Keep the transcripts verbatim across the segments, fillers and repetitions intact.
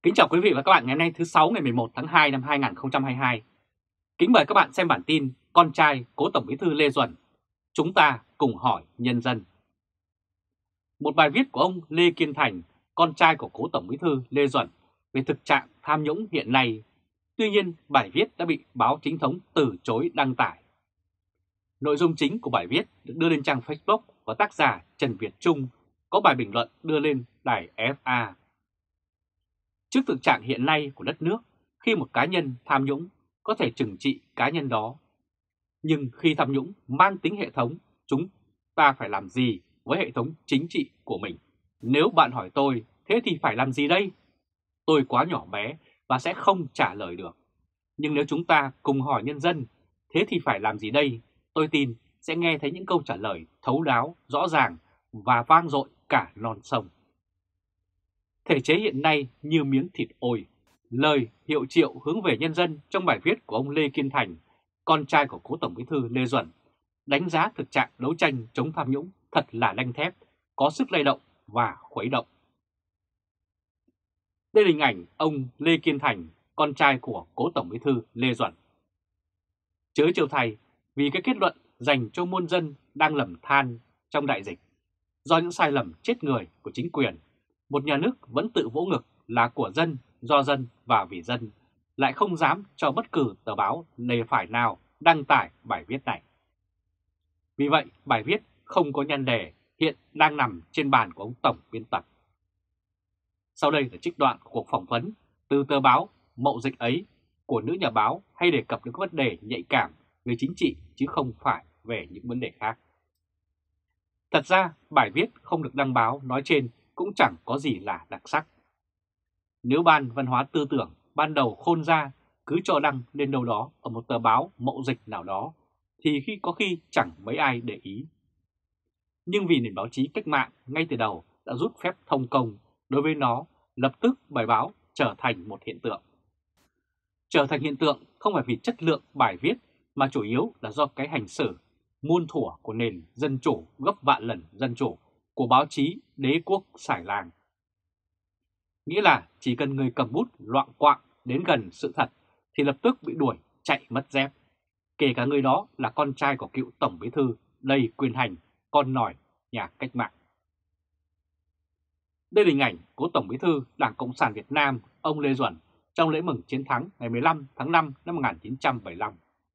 Kính chào quý vị và các bạn ngày hôm nay thứ Sáu ngày mười một tháng hai năm hai nghìn không trăm hai mươi hai. Kính mời các bạn xem bản tin Con trai cố Tổng Bí thư Lê Duẩn, chúng ta cùng hỏi nhân dân. Một bài viết của ông Lê Kiên Thành, con trai của cố Tổng Bí thư Lê Duẩn về thực trạng tham nhũng hiện nay. Tuy nhiên, bài viết đã bị báo Chính thống từ chối đăng tải. Nội dung chính của bài viết được đưa lên trang Facebook của tác giả Trần Việt Trung, có bài bình luận đưa lên đài ép a. Trước thực trạng hiện nay của đất nước, khi một cá nhân tham nhũng có thể trừng trị cá nhân đó. Nhưng khi tham nhũng mang tính hệ thống, chúng ta phải làm gì với hệ thống chính trị của mình? Nếu bạn hỏi tôi, thế thì phải làm gì đây? Tôi quá nhỏ bé và sẽ không trả lời được. Nhưng nếu chúng ta cùng hỏi nhân dân, thế thì phải làm gì đây? Tôi tin sẽ nghe thấy những câu trả lời thấu đáo, rõ ràng và vang dội cả non sông. Thể chế hiện nay như miếng thịt ôi. Lời hiệu triệu hướng về nhân dân trong bài viết của ông Lê Kiên Thành, con trai của cố Tổng Bí thư Lê Duẩn, đánh giá thực trạng đấu tranh chống tham nhũng thật là đanh thép, có sức lay động và khuấy động. Đây là hình ảnh ông Lê Kiên Thành, con trai của cố Tổng Bí thư Lê Duẩn. Chớ trêu thay, vì cái kết luận dành cho muôn dân đang lầm than trong đại dịch, do những sai lầm chết người của chính quyền, một nhà nước vẫn tự vỗ ngực là của dân, do dân và vì dân, lại không dám cho bất cứ tờ báo lề phải nào đăng tải bài viết này. Vì vậy, bài viết không có nhan đề hiện đang nằm trên bàn của ông Tổng biên tập. Sau đây là trích đoạn của cuộc phỏng vấn từ tờ báo Mậu Dịch ấy của nữ nhà báo, hay đề cập đến các vấn đề nhạy cảm về chính trị chứ không phải về những vấn đề khác. Thật ra, bài viết không được đăng báo nói trên cũng chẳng có gì là đặc sắc. Nếu Ban Văn hóa Tư tưởng ban đầu khôn ra cứ cho đăng lên đâu đó ở một tờ báo Mậu Dịch nào đó, thì khi có khi chẳng mấy ai để ý. Nhưng vì nền báo chí cách mạng ngay từ đầu đã rút phép thông công đối với nó, lập tức bài báo trở thành một hiện tượng. Trở thành hiện tượng không phải vì chất lượng bài viết, mà chủ yếu là do cái hành xử muôn thuở của nền dân chủ gấp vạn lần dân chủ của báo chí đế quốc xài lang. Nghĩa là chỉ cần người cầm bút loạng quạng đến gần sự thật thì lập tức bị đuổi chạy mất dép, kể cả người đó là con trai của cựu Tổng Bí thư đầy quyền hành, con nòi nhà cách mạng. Đây là hình ảnh cố Tổng Bí thư Đảng Cộng sản Việt Nam ông Lê Duẩn trong lễ mừng chiến thắng ngày mười lăm tháng năm năm một nghìn chín trăm bảy mươi lăm.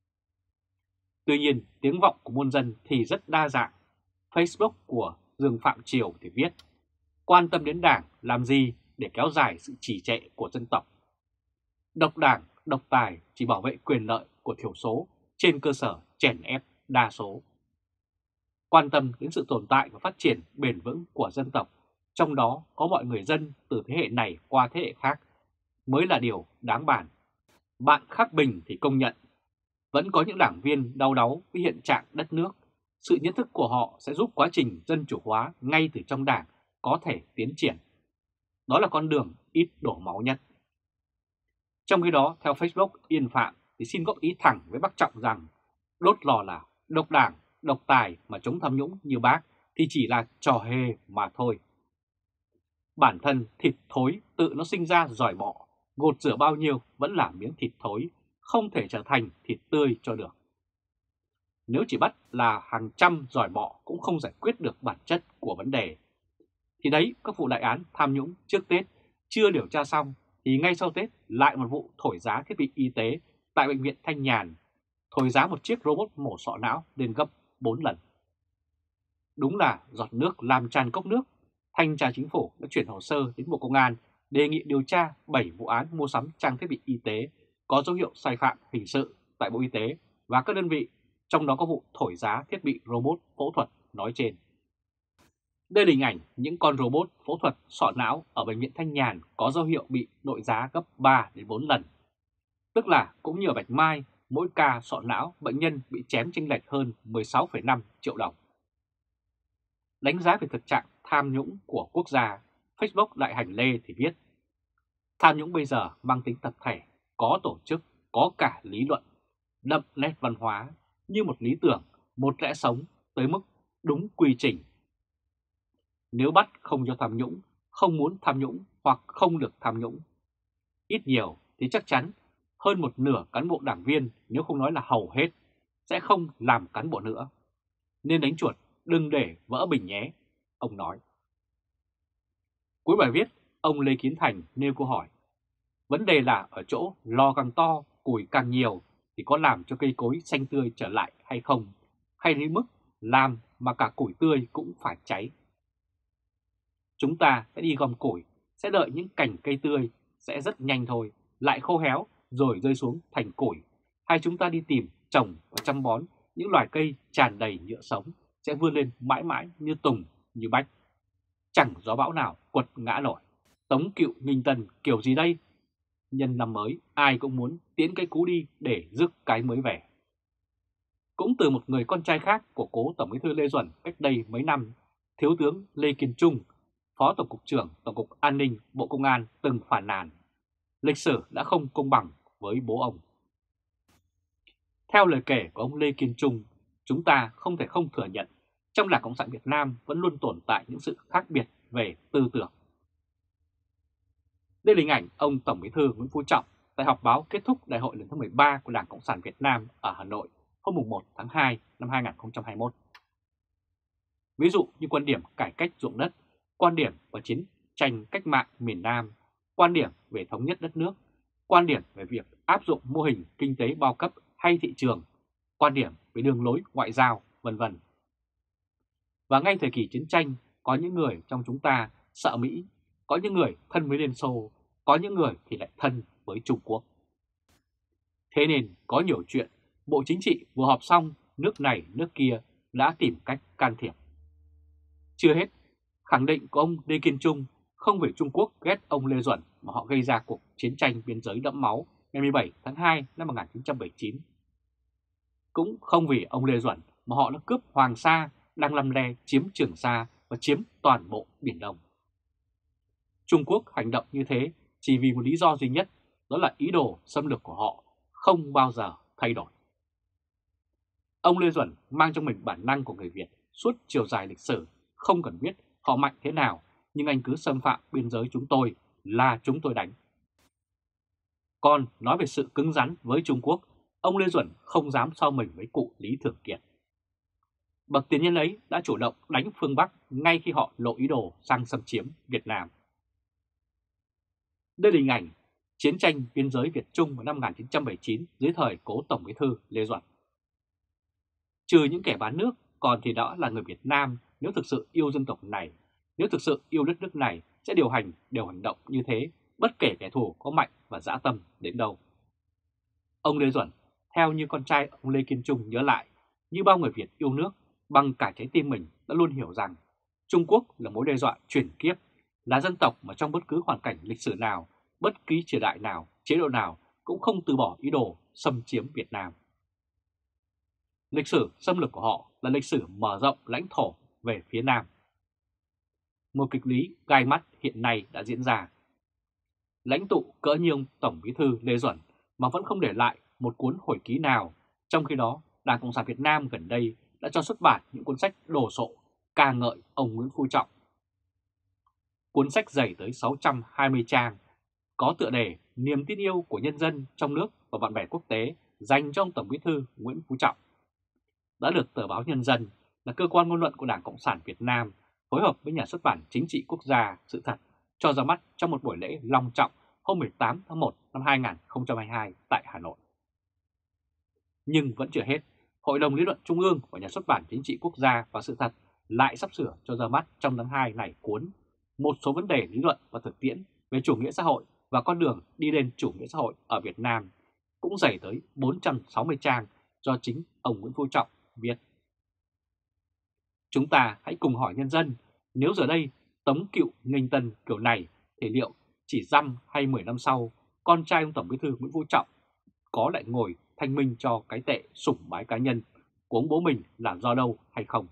Tuy nhiên, tiếng vọng của muôn dân thì rất đa dạng. Facebook của Dương Phạm Triều thì viết: quan tâm đến Đảng làm gì để kéo dài sự trì trệ của dân tộc. Độc Đảng, độc tài chỉ bảo vệ quyền lợi của thiểu số trên cơ sở chèn ép đa số. Quan tâm đến sự tồn tại và phát triển bền vững của dân tộc, trong đó có mọi người dân từ thế hệ này qua thế hệ khác, mới là điều đáng bàn. Bạn Khắc Bình thì công nhận, vẫn có những đảng viên đau đáu với hiện trạng đất nước. Sự nhận thức của họ sẽ giúp quá trình dân chủ hóa ngay từ trong Đảng có thể tiến triển. Đó là con đường ít đổ máu nhất. Trong khi đó, theo Facebook Yên Phạm thì xin góp ý thẳng với bác Trọng rằng đốt lò là độc Đảng, độc tài mà chống tham nhũng như bác thì chỉ là trò hề mà thôi. Bản thân thịt thối tự nó sinh ra giỏi bọ, gột rửa bao nhiêu vẫn là miếng thịt thối, không thể trở thành thịt tươi cho được. Nếu chỉ bắt là hàng trăm giỏi bọ cũng không giải quyết được bản chất của vấn đề. Thì đấy, các vụ đại án tham nhũng trước Tết chưa điều tra xong thì ngay sau Tết lại một vụ thổi giá thiết bị y tế tại bệnh viện Thanh Nhàn, thổi giá một chiếc robot mổ sọ não lên gấp bốn lần. Đúng là giọt nước làm tràn cốc nước. Thanh tra Chính phủ đã chuyển hồ sơ đến Bộ Công an đề nghị điều tra bảy vụ án mua sắm trang thiết bị y tế có dấu hiệu sai phạm hình sự tại Bộ Y tế và các đơn vị, trong đó có vụ thổi giá thiết bị robot phẫu thuật nói trên. Đây là hình ảnh những con robot phẫu thuật sọ não ở bệnh viện Thanh Nhàn có dấu hiệu bị đội giá gấp ba đến bốn lần. Tức là cũng như ở Bạch Mai, mỗi ca sọ não bệnh nhân bị chém chênh lệch hơn mười sáu phẩy năm triệu đồng. Đánh giá về thực trạng tham nhũng của quốc gia, Facebook Đại Hành Lê thì viết: tham nhũng bây giờ mang tính tập thể, có tổ chức, có cả lý luận, đậm nét văn hóa, như một lý tưởng, một lẽ sống tới mức đúng quy trình. Nếu bắt không cho tham nhũng, không muốn tham nhũng hoặc không được tham nhũng, ít nhiều thì chắc chắn hơn một nửa cán bộ đảng viên, nếu không nói là hầu hết, sẽ không làm cán bộ nữa. Nên đánh chuột đừng để vỡ bình nhé, ông nói. Cuối bài viết, ông Lê Kiến Thành nêu câu hỏi: vấn đề là ở chỗ lò càng to, củi càng nhiều thì có làm cho cây cối xanh tươi trở lại hay không, hay đến mức làm mà cả củi tươi cũng phải cháy. Chúng ta sẽ đi gom củi, sẽ đợi những cành cây tươi sẽ rất nhanh thôi, lại khô héo rồi rơi xuống thành củi. Hay chúng ta đi tìm, trồng và chăm bón những loài cây tràn đầy nhựa sống sẽ vươn lên mãi mãi như tùng, như bách. Chẳng gió bão nào quật ngã nổi. Tống Cựu Nghinh Tân kiểu gì đây? Nhân năm mới ai cũng muốn tiễn cái cũ đi để rước cái mới về. Cũng từ một người con trai khác của cố Tổng Bí thư Lê Duẩn cách đây mấy năm, Thiếu tướng Lê Kiên Trung, Phó Tổng cục trưởng Tổng cục An ninh Bộ Công an từng phàn nàn lịch sử đã không công bằng với bố ông. Theo lời kể của ông Lê Kiên Trung, chúng ta không thể không thừa nhận trong Đảng Cộng sản Việt Nam vẫn luôn tồn tại những sự khác biệt về tư tưởng. Đây là hình ảnh ông Tổng Bí thư Nguyễn Phú Trọng tại họp báo kết thúc Đại hội lần thứ mười ba của Đảng Cộng sản Việt Nam ở Hà Nội hôm một tháng hai năm hai nghìn không trăm hai mươi mốt. Ví dụ như quan điểm cải cách ruộng đất, quan điểm về chiến tranh cách mạng miền Nam, quan điểm về thống nhất đất nước, quan điểm về việc áp dụng mô hình kinh tế bao cấp hay thị trường, quan điểm về đường lối ngoại giao, vân vân. Và ngay thời kỳ chiến tranh, có những người trong chúng ta sợ Mỹ, có những người thân với Liên Xô, có những người thì lại thân với Trung Quốc. Thế nên có nhiều chuyện, Bộ Chính trị vừa họp xong, nước này nước kia đã tìm cách can thiệp. Chưa hết, khẳng định của ông Lê Kiên Trung không vì Trung Quốc ghét ông Lê Duẩn mà họ gây ra cuộc chiến tranh biên giới đẫm máu ngày mười bảy tháng hai năm một nghìn chín trăm bảy mươi chín. Cũng không vì ông Lê Duẩn mà họ đã cướp Hoàng Sa, đang lăm le chiếm Trường Sa và chiếm toàn bộ Biển Đông. Trung Quốc hành động như thế chỉ vì một lý do duy nhất, đó là ý đồ xâm lược của họ không bao giờ thay đổi. Ông Lê Duẩn mang trong mình bản năng của người Việt suốt chiều dài lịch sử, không cần biết họ mạnh thế nào, nhưng anh cứ xâm phạm biên giới chúng tôi là chúng tôi đánh. Còn nói về sự cứng rắn với Trung Quốc, ông Lê Duẩn không dám so mình với cụ Lý Thường Kiệt. Bậc tiền nhân ấy đã chủ động đánh phương Bắc ngay khi họ lộ ý đồ sang xâm chiếm Việt Nam. Đây là hình ảnh chiến tranh biên giới Việt Trung vào năm một nghìn chín trăm bảy mươi chín dưới thời cố Tổng Bí thư Lê Duẩn. Trừ những kẻ bán nước, còn thì đó là người Việt Nam, nếu thực sự yêu dân tộc này, nếu thực sự yêu đất nước này sẽ điều hành, đều hành động như thế, bất kể kẻ thù có mạnh và dã tâm đến đâu. Ông Lê Duẩn, theo như con trai ông Lê Kiên Trung nhớ lại, như bao người Việt yêu nước, bằng cả trái tim mình đã luôn hiểu rằng Trung Quốc là mối đe dọa chuyển kiếp, là dân tộc mà trong bất cứ hoàn cảnh lịch sử nào, bất kỳ triều đại nào, chế độ nào cũng không từ bỏ ý đồ xâm chiếm Việt Nam. Lịch sử xâm lược của họ là lịch sử mở rộng lãnh thổ về phía Nam. Một kịch lý gai mắt hiện nay đã diễn ra. Lãnh tụ cỡ như ông Tổng Bí thư Lê Duẩn mà vẫn không để lại một cuốn hồi ký nào, trong khi đó Đảng Cộng sản Việt Nam gần đây đã cho xuất bản những cuốn sách đồ sộ ca ngợi ông Nguyễn Phú Trọng. Cuốn sách dày tới sáu trăm hai mươi trang, có tựa đề Niềm tin yêu của nhân dân trong nước và bạn bè quốc tế dành cho ông Tổng Bí thư Nguyễn Phú Trọng, đã được tờ báo Nhân dân là cơ quan ngôn luận của Đảng Cộng sản Việt Nam phối hợp với Nhà xuất bản Chính trị Quốc gia Sự thật cho ra mắt trong một buổi lễ long trọng hôm mười tám tháng một năm hai nghìn không trăm hai mươi hai tại Hà Nội. Nhưng vẫn chưa hết, Hội đồng Lý luận Trung ương và Nhà xuất bản Chính trị Quốc gia và Sự thật lại sắp sửa cho ra mắt trong tháng hai này cuốn Một số vấn đề lý luận và thực tiễn về chủ nghĩa xã hội và con đường đi lên chủ nghĩa xã hội ở Việt Nam, cũng dày tới bốn trăm sáu mươi trang do chính ông Nguyễn Phú Trọng viết. Chúng ta hãy cùng hỏi nhân dân, nếu giờ đây Tống Cựu Nghinh Tân kiểu này thì liệu chỉ dăm hay mười năm sau, con trai ông Tổng Bí thư Nguyễn Phú Trọng có lại ngồi thanh minh cho cái tệ sủng bái cá nhân của ông bố mình là do đâu hay không?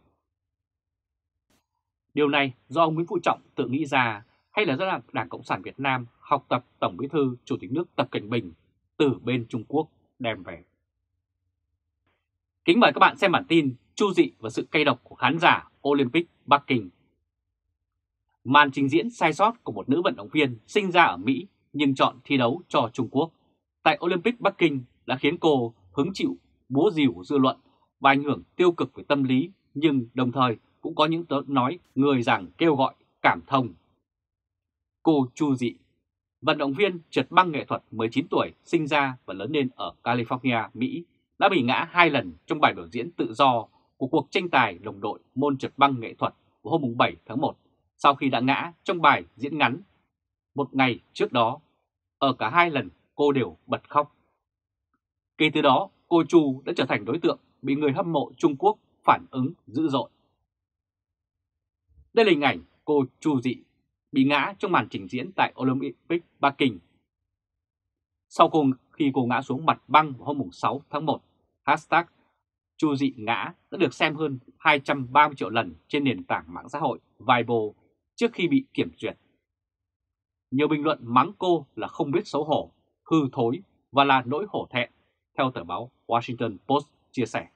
Điều này do ông Nguyễn Phú Trọng tự nghĩ ra hay là do Đảng Cộng sản Việt Nam học tập Tổng Bí thư Chủ tịch nước Tập Cận Bình từ bên Trung Quốc đem về? Kính mời các bạn xem bản tin Chu dị và sự cay độc của khán giả Olympic Bắc Kinh. Màn trình diễn sai sót của một nữ vận động viên sinh ra ở Mỹ nhưng chọn thi đấu cho Trung Quốc tại Olympic Bắc Kinh đã khiến cô hứng chịu búa rìu dư luận và ảnh hưởng tiêu cực về tâm lý, nhưng đồng thời cũng có những tiếng nói người rằng kêu gọi cảm thông. Cô Chu Dị, vận động viên trượt băng nghệ thuật mười chín tuổi, sinh ra và lớn lên ở California, Mỹ, đã bị ngã hai lần trong bài biểu diễn tự do của cuộc tranh tài đồng đội môn trượt băng nghệ thuật vào hôm bảy tháng một, sau khi đã ngã trong bài diễn ngắn một ngày trước đó. Ở cả hai lần cô đều bật khóc. Kể từ đó, cô Chu đã trở thành đối tượng bị người hâm mộ Trung Quốc phản ứng dữ dội. Đây là hình ảnh cô Chu Dị bị ngã trong màn trình diễn tại Olympic Bắc Kinh. Sau cùng khi cô ngã xuống mặt băng vào hôm sáu tháng một, hashtag Chu Dị ngã đã được xem hơn hai trăm ba mươi triệu lần trên nền tảng mạng xã hội Weibo trước khi bị kiểm duyệt. Nhiều bình luận mắng cô là không biết xấu hổ, hư thối và là nỗi hổ thẹn, theo tờ báo Washington Post chia sẻ.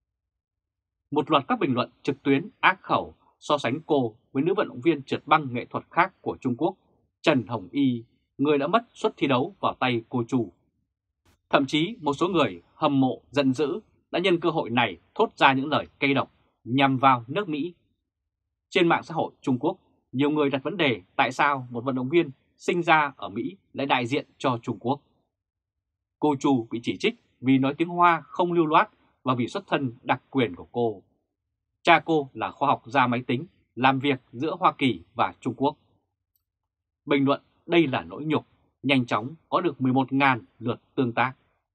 Một loạt các bình luận trực tuyến ác khẩu so sánh cô với nữ vận động viên trượt băng nghệ thuật khác của Trung Quốc, Trần Hồng Y, người đã mất suất thi đấu vào tay cô Chu. Thậm chí một số người hâm mộ giận dữ đã nhân cơ hội này thốt ra những lời cay độc nhằm vào nước Mỹ. Trên mạng xã hội Trung Quốc, nhiều người đặt vấn đề tại sao một vận động viên sinh ra ở Mỹ lại đại diện cho Trung Quốc. Cô Chu bị chỉ trích vì nói tiếng Hoa không lưu loát và vì xuất thân đặc quyền của cô. Cha cô là khoa học gia máy tính, làm việc giữa Hoa Kỳ và Trung Quốc. Bình luận đây là nỗi nhục, nhanh chóng có được mười một nghìn lượt tương tác.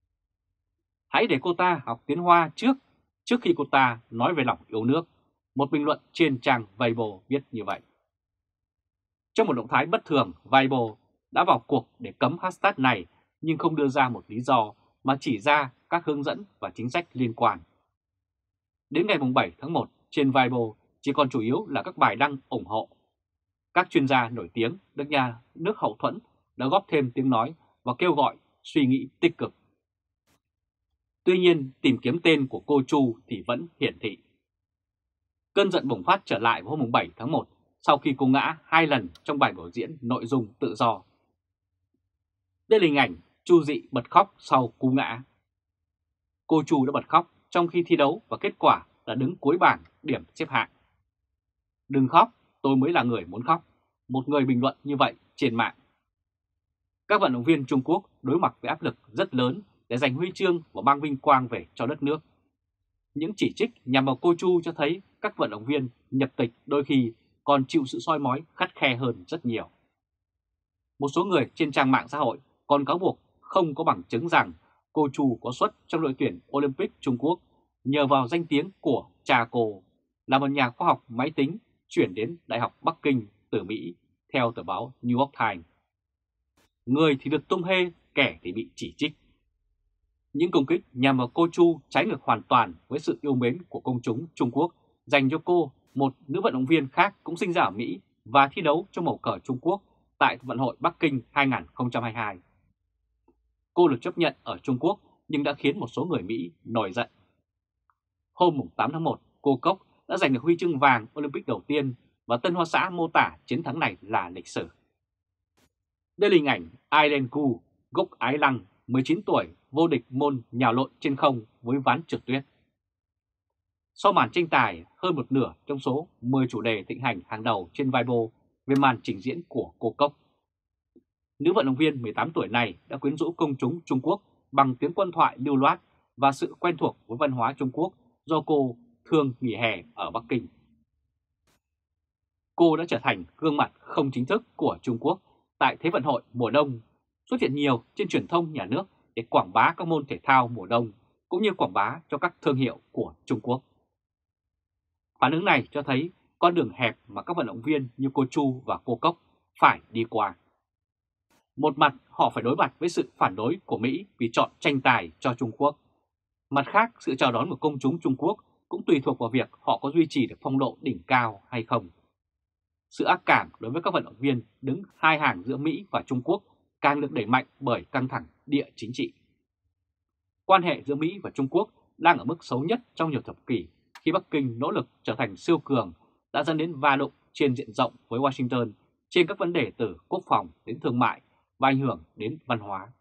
Hãy để cô ta học tiếng Hoa trước, trước khi cô ta nói về lòng yêu nước. Một bình luận trên trang Weibo viết như vậy. Trong một động thái bất thường, Weibo đã vào cuộc để cấm hashtag này nhưng không đưa ra một lý do mà chỉ ra các hướng dẫn và chính sách liên quan. Đến ngày bảy tháng một, trên Weibo chỉ còn chủ yếu là các bài đăng ủng hộ. Các chuyên gia nổi tiếng được nhà nước hậu thuẫn đã góp thêm tiếng nói và kêu gọi suy nghĩ tích cực. Tuy nhiên, tìm kiếm tên của cô Chu thì vẫn hiển thị. Cơn giận bùng phát trở lại vào hôm bảy tháng một sau khi cô ngã hai lần trong bài biểu diễn nội dung tự do. Đây là hình ảnh Chu Dị bật khóc sau cú ngã. Cô Chu đã bật khóc trong khi thi đấu và kết quả là đứng cuối bảng điểm xếp hạng. Đừng khóc, tôi mới là người muốn khóc. Một người bình luận như vậy trên mạng. Các vận động viên Trung Quốc đối mặt với áp lực rất lớn để giành huy chương và mang vinh quang về cho đất nước. Những chỉ trích nhằm vào cô Chu cho thấy các vận động viên nhập tịch đôi khi còn chịu sự soi mói khắt khe hơn rất nhiều. Một số người trên trang mạng xã hội còn cáo buộc không có bằng chứng rằng cô Chu có suất trong đội tuyển Olympic Trung Quốc nhờ vào danh tiếng của cha cô là một nhà khoa học máy tính chuyển đến Đại học Bắc Kinh từ Mỹ, theo tờ báo New York Times. Người thì được tung hê, kẻ thì bị chỉ trích. Những công kích nhằm vào cô Chu trái ngược hoàn toàn với sự yêu mến của công chúng Trung Quốc dành cho cô, một nữ vận động viên khác cũng sinh ra ở Mỹ và thi đấu trong màu cờ Trung Quốc tại Vận hội Bắc Kinh hai không hai hai. Cô được chấp nhận ở Trung Quốc nhưng đã khiến một số người Mỹ nổi giận. Hôm tám tháng một, cô Cốc đã giành được huy chương vàng Olympic đầu tiên và Tân Hoa Xã mô tả chiến thắng này là lịch sử. Đây là hình ảnh Aileen Gu, gốc Ái Lăng, mười chín tuổi, vô địch môn nhào lộn trên không với ván trượt tuyết. Sau màn tranh tài, hơn một nửa trong số mười chủ đề thịnh hành hàng đầu trên Weibo về màn trình diễn của cô Cốc. Nữ vận động viên mười tám tuổi này đã quyến rũ công chúng Trung Quốc bằng tiếng quân thoại lưu loát và sự quen thuộc với văn hóa Trung Quốc do cô thường nghỉ hè ở Bắc Kinh. Cô đã trở thành gương mặt không chính thức của Trung Quốc tại Thế vận hội mùa đông, xuất hiện nhiều trên truyền thông nhà nước để quảng bá các môn thể thao mùa đông cũng như quảng bá cho các thương hiệu của Trung Quốc. Phản ứng này cho thấy con đường hẹp mà các vận động viên như cô Chu và cô Cốc phải đi qua. Một mặt họ phải đối mặt với sự phản đối của Mỹ vì chọn tranh tài cho Trung Quốc. Mặt khác, sự chào đón của công chúng Trung Quốc cũng tùy thuộc vào việc họ có duy trì được phong độ đỉnh cao hay không. Sự ác cảm đối với các vận động viên đứng hai hàng giữa Mỹ và Trung Quốc càng được đẩy mạnh bởi căng thẳng địa chính trị. Quan hệ giữa Mỹ và Trung Quốc đang ở mức xấu nhất trong nhiều thập kỷ khi Bắc Kinh nỗ lực trở thành siêu cường đã dẫn đến va đụng trên diện rộng với Washington trên các vấn đề từ quốc phòng đến thương mại và ảnh hưởng đến văn hóa.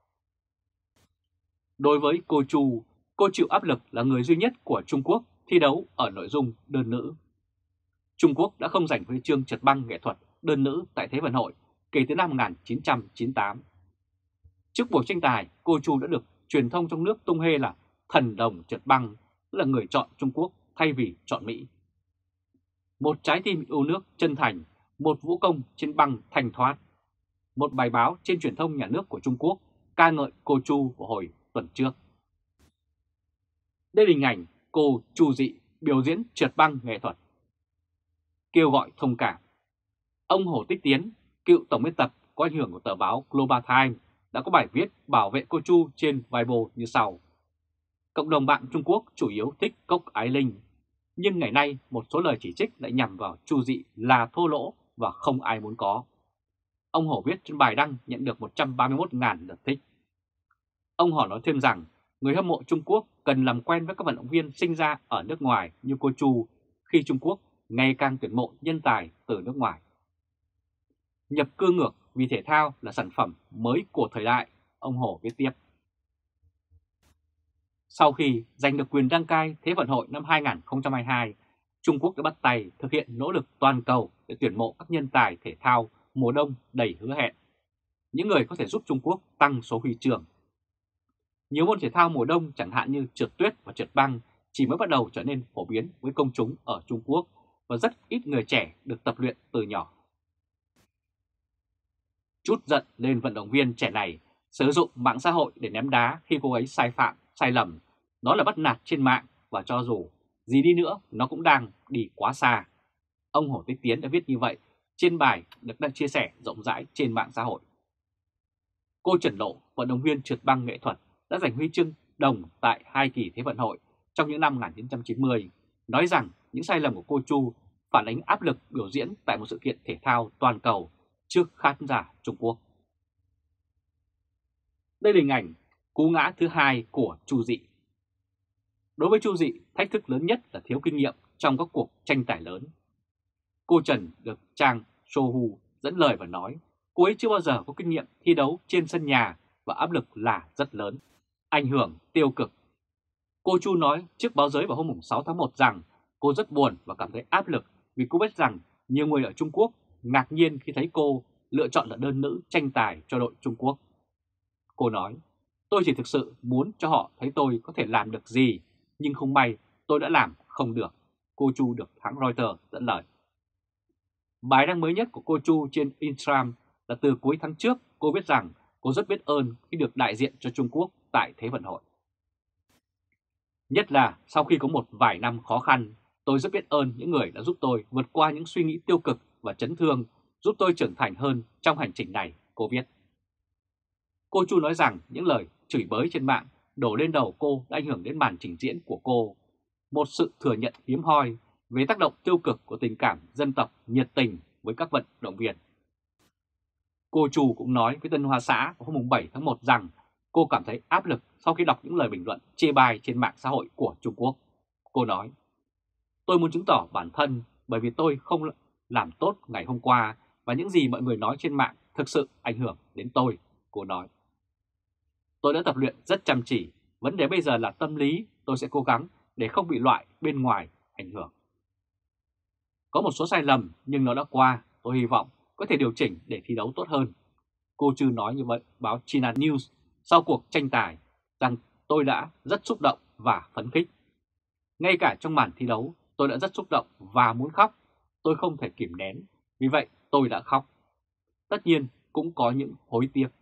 Đối với cô Chu, cô chịu áp lực là người duy nhất của Trung Quốc thi đấu ở nội dung đơn nữ. Trung Quốc đã không giành huy chương trượt băng nghệ thuật đơn nữ tại Thế vận hội kể từ năm một nghìn chín trăm chín mươi tám. Trước buổi tranh tài, cô Chu đã được truyền thông trong nước tung hê là thần đồng trượt băng, tức là người chọn Trung Quốc thay vì chọn Mỹ. Một trái tim yêu nước chân thành, một vũ công trên băng thanh thoát. Một bài báo trên truyền thông nhà nước của Trung Quốc ca ngợi cô Chu vào hồi tuần trước. Đây là hình ảnh cô Chu Dị biểu diễn trượt băng nghệ thuật. Kêu gọi thông cảm. Ông Hồ Tích Tiến, cựu tổng biên tập có ảnh hưởng của tờ báo Global Times, đã có bài viết bảo vệ cô Chu trên Weibo như sau. Cộng đồng mạng Trung Quốc chủ yếu thích Cốc Ái Linh, nhưng ngày nay một số lời chỉ trích lại nhằm vào Chu Dị là thô lỗ và không ai muốn có. Ông Hổ viết trên bài đăng nhận được một trăm ba mươi mốt nghìn lượt thích. Ông Hổ nói thêm rằng người hâm mộ Trung Quốc cần làm quen với các vận động viên sinh ra ở nước ngoài như cô Chu khi Trung Quốc ngày càng tuyển mộ nhân tài từ nước ngoài. Nhập cư ngược vì thể thao là sản phẩm mới của thời đại, ông Hổ viết tiếp. Sau khi giành được quyền đăng cai Thế vận hội năm hai nghìn không trăm hai mươi hai, Trung Quốc đã bắt tay thực hiện nỗ lực toàn cầu để tuyển mộ các nhân tài thể thao mùa đông đầy hứa hẹn. Những người có thể giúp Trung Quốc tăng số huy chương. Nhiều môn thể thao mùa đông chẳng hạn như trượt tuyết và trượt băng chỉ mới bắt đầu trở nên phổ biến với công chúng ở Trung Quốc và rất ít người trẻ được tập luyện từ nhỏ. Trút giận lên vận động viên trẻ này sử dụng mạng xã hội để ném đá khi cô ấy sai phạm, sai lầm, nó là bắt nạt trên mạng và cho dù gì đi nữa nó cũng đang đi quá xa. Ông Hồ Tích Tiến đã viết như vậy trên bài được đăng chia sẻ rộng rãi trên mạng xã hội. Cô Trần Lộ, vận động viên trượt băng nghệ thuật, đã giành huy chương đồng tại hai kỳ Thế vận hội trong những năm một nghìn chín trăm chín mươi, nói rằng những sai lầm của cô Chu phản ánh áp lực biểu diễn tại một sự kiện thể thao toàn cầu trước khán giả Trung Quốc. Đây là hình ảnh cú ngã thứ hai của Chu Dị. Đối với Chu Dị, thách thức lớn nhất là thiếu kinh nghiệm trong các cuộc tranh tài lớn. Cô Trần được trang Sohu dẫn lời và nói cô ấy chưa bao giờ có kinh nghiệm thi đấu trên sân nhà và áp lực là rất lớn, ảnh hưởng tiêu cực. Cô Chu nói trước báo giới vào hôm sáu tháng một rằng cô rất buồn và cảm thấy áp lực vì cô biết rằng nhiều người ở Trung Quốc ngạc nhiên khi thấy cô lựa chọn là đơn nữ tranh tài cho đội Trung Quốc. Cô nói, tôi chỉ thực sự muốn cho họ thấy tôi có thể làm được gì, nhưng không may tôi đã làm không được, cô Chu được hãng Reuters dẫn lời. Bài đăng mới nhất của cô Chu trên Instagram là từ cuối tháng trước, cô viết rằng cô rất biết ơn khi được đại diện cho Trung Quốc tại Thế vận hội. Nhất là sau khi có một vài năm khó khăn, tôi rất biết ơn những người đã giúp tôi vượt qua những suy nghĩ tiêu cực và chấn thương, giúp tôi trưởng thành hơn trong hành trình này, cô viết. Cô Chu nói rằng những lời chửi bới trên mạng đổ lên đầu cô đã ảnh hưởng đến màn trình diễn của cô, một sự thừa nhận hiếm hoi về tác động tiêu cực của tình cảm dân tộc nhiệt tình với các vận động viên. Cô Chu cũng nói với Tân Hoa Xã vào hôm bảy tháng một rằng cô cảm thấy áp lực sau khi đọc những lời bình luận chê bai trên mạng xã hội của Trung Quốc. Cô nói, tôi muốn chứng tỏ bản thân bởi vì tôi không làm tốt ngày hôm qua và những gì mọi người nói trên mạng thực sự ảnh hưởng đến tôi, cô nói. Tôi đã tập luyện rất chăm chỉ, vấn đề bây giờ là tâm lý, tôi sẽ cố gắng để không bị loại bên ngoài ảnh hưởng. Có một số sai lầm nhưng nó đã qua, tôi hy vọng có thể điều chỉnh để thi đấu tốt hơn. Cô Chu nói như vậy báo China News sau cuộc tranh tài rằng tôi đã rất xúc động và phấn khích. Ngay cả trong màn thi đấu tôi đã rất xúc động và muốn khóc, tôi không thể kìm nén, vì vậy tôi đã khóc. Tất nhiên cũng có những hối tiếc.